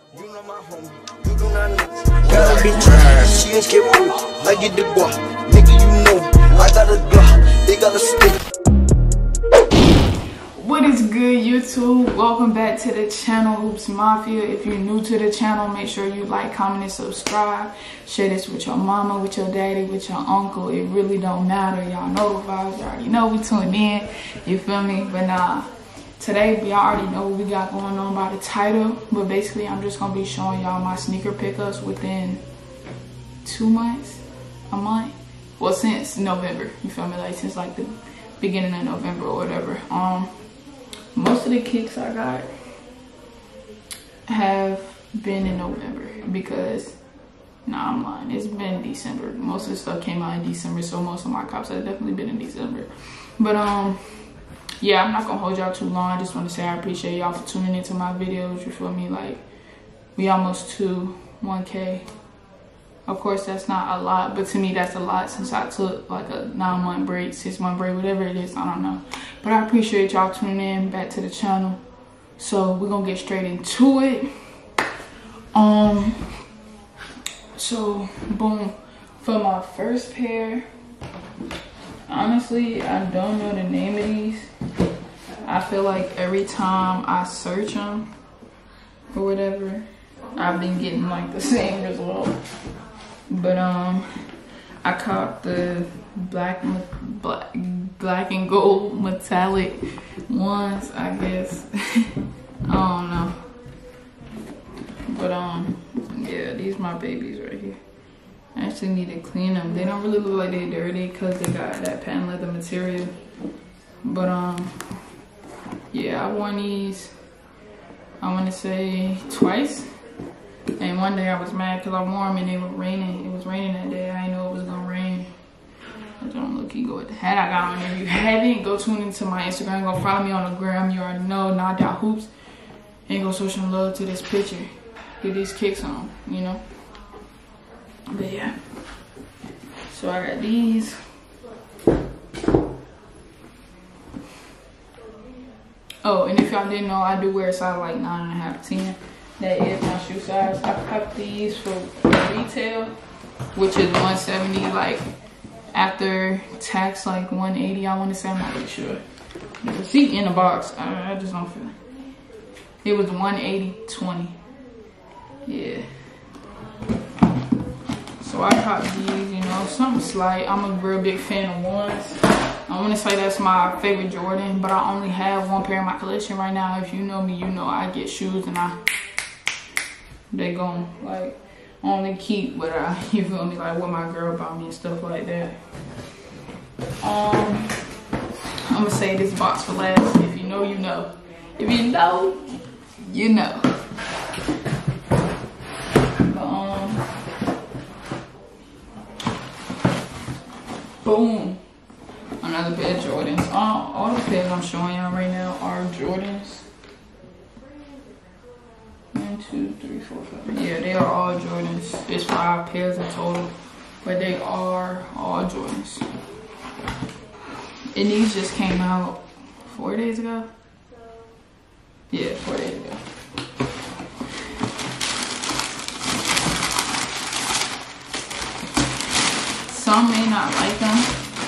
You know my homie, you do not know. Gotta be trash, she ain't skip me. I get the guap, nigga, you know. I got a Glock, they got a stick. What is good, YouTube? Welcome back to the channel, Hoops Mafia. If you're new to the channel, make sure you like, comment, and subscribe. Share this with your mama, with your daddy, with your uncle. It really don't matter. Y'all know the vibes. You already know we tuned in. You feel me? But nah. Today, we already know what we got going on by the title, but basically I'm just going to be showing y'all my sneaker pickups within 2 months, a month, well, since November, you feel me, like since like the beginning of November or whatever. Most of the kicks I got have been in November because, nah, I'm lying, it's been December. Most of the stuff came out in December, so most of my cops have definitely been in December. But, yeah, I'm not gonna hold y'all too long. I just want to say I appreciate y'all for tuning into my videos. You feel me? Like, we almost to 1K. Of course, that's not a lot, but to me, that's a lot since I took like a 9-month break, 6-month break, whatever it is. I don't know. But I appreciate y'all tuning in back to the channel. So we're gonna get straight into it. So boom, for my first pair. Honestly, I don't know the name of these. I feel like every time I search them or whatever, I've been getting like the same result. But I copped the black and gold metallic ones, I guess. I don't know. But yeah, these my babies right here. I actually need to clean them. They don't really look like they're dirty because they got that patent leather material. But yeah, I wore these, I want to say twice. And one day I was mad because I wore them and it was raining. It was raining that day. I didn't know it was gonna rain. I don't look, you go with the hat I got on. If you haven't, go tune into my Instagram. Go follow me on the gram. You already know, @hoops. And go show some love to this picture. Get these kicks on, you know. But yeah, so I got these. Oh, and if y'all didn't know, I do wear a size like 9.5, 10. That is my shoe size. I copped these for retail, which is 170. Like after tax, like 180. I want to say, I'm not really sure. The receipt in the box. I just don't feel it. It was 180.20. Yeah. So I copped these, you know, something slight. I'm a real big fan of ones. I want to say that's my favorite Jordan, but I only have one pair in my collection right now. If you know me, you know I get shoes and they gon' like only keep what I, you feel me, like what my girl bought me and stuff like that. I'm gonna say this box for last. If you know, you know. If you know, you know. Boom, another pair of Jordans. All the pairs I'm showing y'all right now are Jordans. 1, 2, 3, 4, 5. Yeah, they are all Jordans. It's 5 pairs in total, but they are all Jordans. And these just came out 4 days ago. Yeah, 4 days ago. Some may not like them,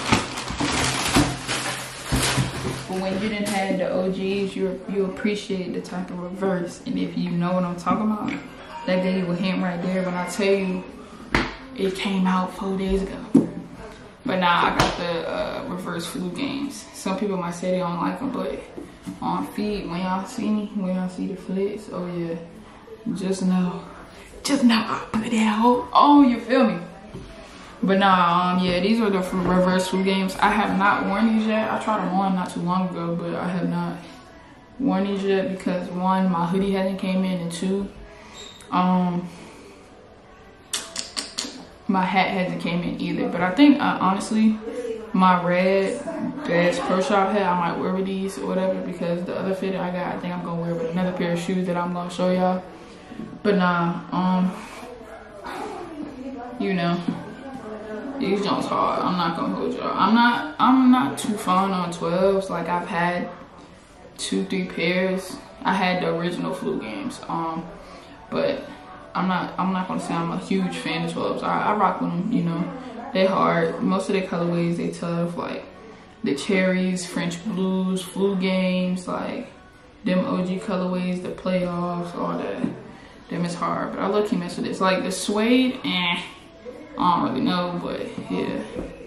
but when you didn't have the OGs, you appreciate the type of reverse. And if you know what I'm talking about, that gave you a hint right there. When I tell you, it came out 4 days ago. But nah, I got the reverse flu games. Some people might say they don't like them, but on feet, when y'all see me, when y'all see the flicks, oh yeah, just know I put it out. Oh, you feel me? But nah, yeah, these are the reverse flu games. I have not worn these yet. I tried them on not too long ago, but I have not worn these yet because 1, my hoodie hasn't came in, and 2, my hat hasn't came in either. But I think, honestly, my red Bass Pro Shop hat, I might wear with these or whatever, because the other fit I got, I think I'm gonna wear with another pair of shoes that I'm gonna show y'all. But nah, you know. These joints hard. I'm not gonna hold y'all. I'm not too fond on 12s. Like I've had 2-3 pairs. I had the original flu games. but I'm not gonna say I'm a huge fan of 12s. I rock with them, you know. They hard. Most of their colorways, they tough. Like the cherries, French blues, flu games, like them OG colorways, the playoffs, all that. Them is hard, but I low-key mess with this. Like the suede, I don't really know, but yeah.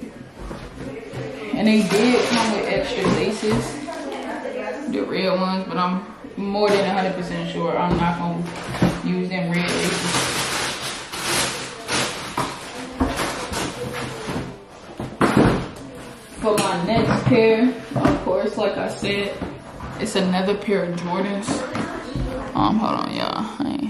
And they did come with extra laces, the red ones, but I'm more than 100% sure I'm not gonna use them red laces. For my next pair, of course, like I said, it's another pair of Jordans. Hold on, y'all.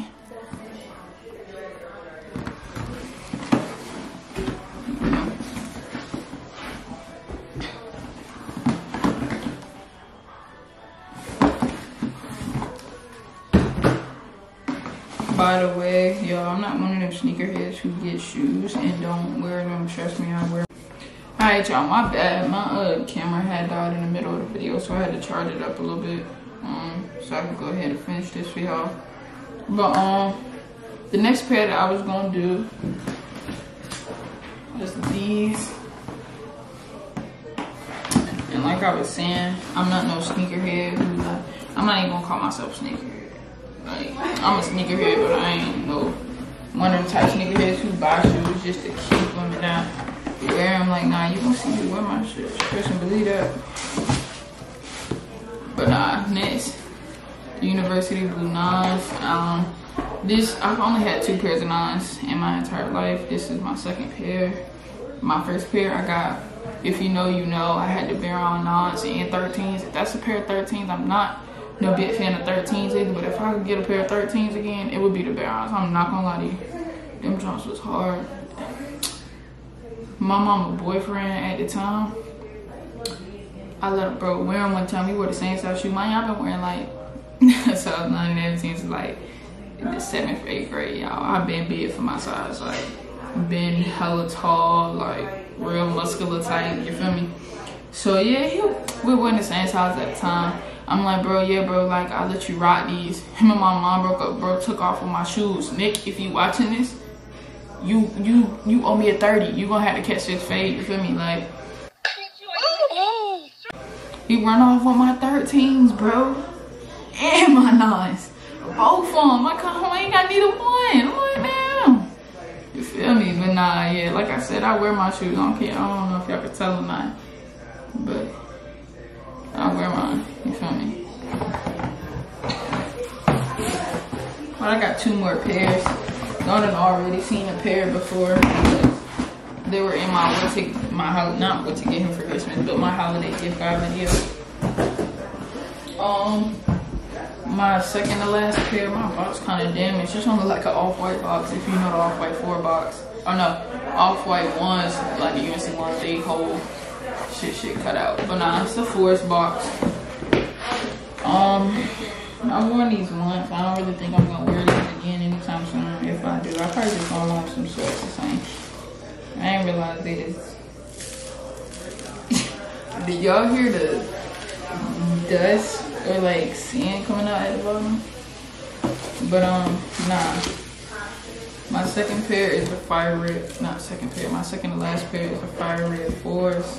By the way, y'all, I'm not one of them sneakerheads who get shoes and don't wear them. Trust me, I wear them. Alright, y'all, my bad. My camera had died in the middle of the video, so I had to charge it up a little bit. So I can go ahead and finish this for y'all. But the next pair that I was gonna do was these. And like I was saying, I'm not no sneakerhead. I'm not even gonna call myself a sneakerhead. Like, I'm a sneakerhead, but I ain't no one of them type sneakerheads who buy shoes just to keep them and not wear them. Like, nah, you gonna see me wear my shit. Trust and believe that. But nah, next, the University Blue 9s. I've only had 2 pairs of 9s in my entire life. This is my second pair. My first pair I got, if you know, you know, I had to bear on 9s and 13s. If that's a pair of 13s, I'm not no big fan of 13s either, but if I could get a pair of 13s again, it would be the Barons. I'm not gonna lie to you. Them jumps was hard. My mama boyfriend at the time, I let a bro wear them one time. We wore the same style shoe. Mine, I've been wearing like, so I was 9 and 17 since like in the 7th or 8th grade, y'all. I've been big for my size, like been hella tall, like real muscular type, you feel me? So yeah, we were in the same size at the time. I'm like, bro, yeah, bro, like, I'll let you rock these. Him and my mom broke up, bro, took off with my shoes. Nick, if you watching this, you owe me a 30. You gonna have to catch this fade, you feel me? Like, he run off on my 13s, bro. And my 9s. Both of them. I come home, I ain't got neither one. I'm like, damn. You feel me? But nah, yeah, like I said, I wear my shoes. I don't care. I don't know if y'all can tell or not. But I wear mine, you feel me? But I got 2 more pairs. Y'all done already seen a pair before. They were in my not what to get him for Christmas, but my holiday gift card video. My second to last pair, my box kind of damaged. It's only like an off-white box, if you know the off-white 4 box. Oh no, off-white ones, like the UNC ones, they hold shit cut out. But nah, it's the Forest box. I've worn these once. I don't really think I'm gonna wear these again anytime soon. If I do, I probably just gonna launch some shorts or something. I ain't realized they just. Did y'all hear the dust or like sand coming out at the bottom? But nah. My second pair is the fire red. Not second pair. My second to last pair is the fire red 4s.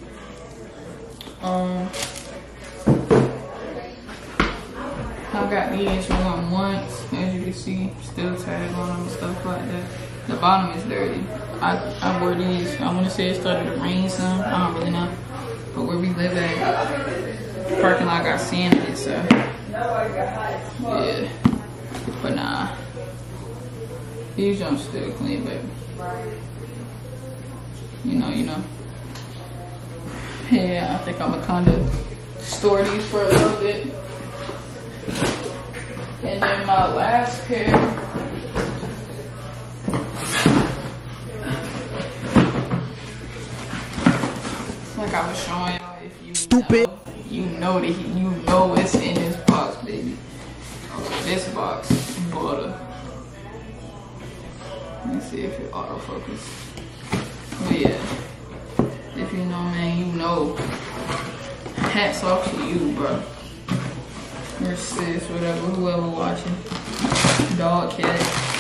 I got these worn once, as you can see, still tag on them and stuff like that. The bottom is dirty. I wore these, I want to say it started to rain some, I don't really know. But where we live at, the parking lot got sand in it, so yeah. But nah, these jumps still clean, baby. You know. Yeah, I think I'm gonna kind of store these for a little bit. And then my last pair, like I was showing y'all, if you know, you know what's in this box, baby. This box, butter. Let me see if it autofocus. But yeah, if you know, man, you know. Hats off to you, bro. Or sis, whatever, whoever watching. dog cat.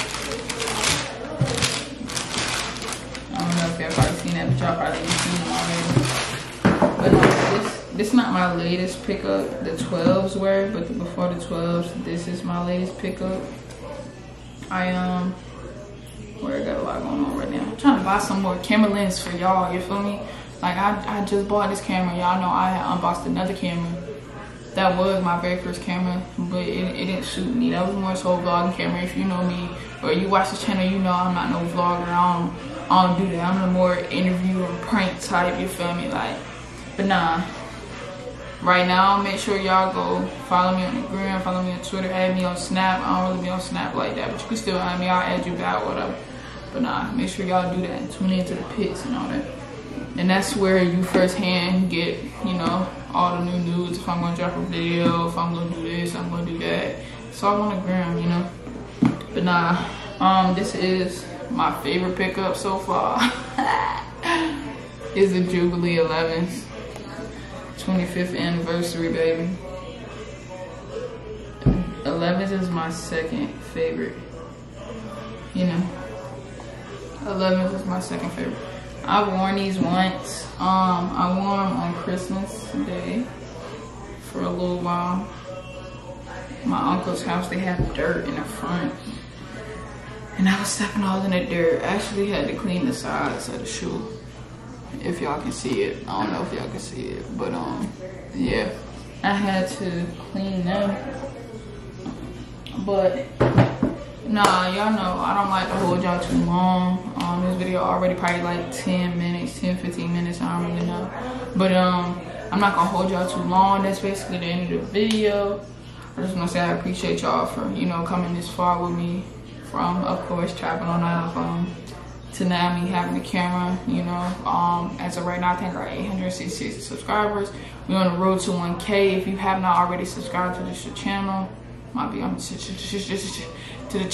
I don't know if y'all probably seen that, but y'all probably seen them already. But no, this not my latest pickup. The 12s were, but before the 12s, this is my latest pickup. I got a lot going on right now. I'm trying to buy some more camera lens for y'all, you feel me? Like I just bought this camera. Y'all know I had unboxed another camera. That was my very first camera, but it didn't suit me. That was more so a vlogging camera. If you know me or you watch this channel, you know I'm not no vlogger. I don't do that. I'm a more interview or prank type, you feel me? Like, but nah. Right now, make sure y'all go follow me on the gram, follow me on Twitter, add me on Snap. I don't really be on Snap like that, but you can still add me. I'll add you back, whatever. But nah, make sure y'all do that and tune into the pits and all that. And that's where you firsthand get, you know, all the new news. If I'm gonna drop a video, if I'm gonna do this, I'm gonna do that. It's all on the gram, you know. But nah, this is my favorite pickup so far. It's the Jubilee 11s. 25th anniversary, baby. 11s is my second favorite. You know, 11s is my second favorite. I've worn these once. I wore them on Christmas Day for a little while. My uncle's house, they have dirt in the front, and I was stepping all in the dirt. I actually had to clean the sides of the shoe. If y'all can see it, I don't know if y'all can see it, but yeah, I had to clean them. But nah, y'all know I don't like to hold y'all too long. This video already probably like 10 minutes, 10-15 minutes, I don't really know. But I'm not gonna hold y'all too long. That's basically the end of the video. I just wanna say I appreciate y'all for, you know, coming this far with me, from of course trapping on iPhone to now me having a camera, you know. As of right now, I think we're 866 subscribers. We're on the road to 1K. If you have not already subscribed to this channel, might be on to the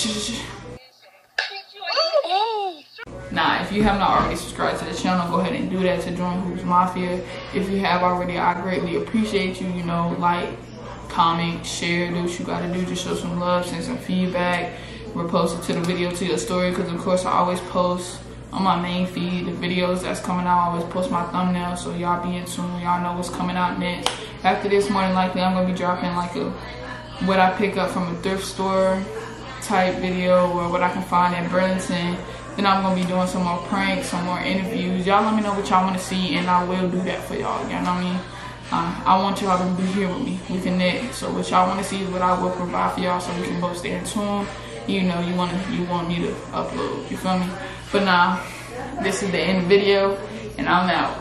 Nah, if you have not already subscribed to the channel, go ahead and do that to join Who's Mafia. If you have already, I greatly appreciate you. You know, like, comment, share, do what you gotta do. Just show some love, send some feedback. Repost it to the video, to your story, because of course I always post on my main feed the videos that's coming out. I always post my thumbnail, so y'all be in tune. Y'all know what's coming out next. After this, more than likely I'm gonna be dropping like what I pick up from a thrift store type video, or what I can find in Burlington. Then I'm gonna be doing some more pranks, some more interviews. Y'all let me know what y'all want to see, and I will do that for y'all. You know what I mean? I want y'all to be here with me. We connect. So what y'all want to see is what I will provide for y'all, so we can both stay in tune. You know, you want me to upload. You feel me? But nah, this is the end of the video, and I'm out.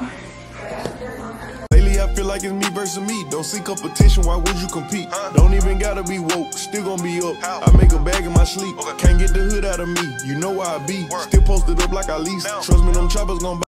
I feel like it's me versus me. Don't see competition, why would you compete? Don't even gotta be woke, still gonna be up. I make a bag in my sleep. Can't get the hood out of me, you know why I be. Still posted up like I lease. Trust me, them choppers gonna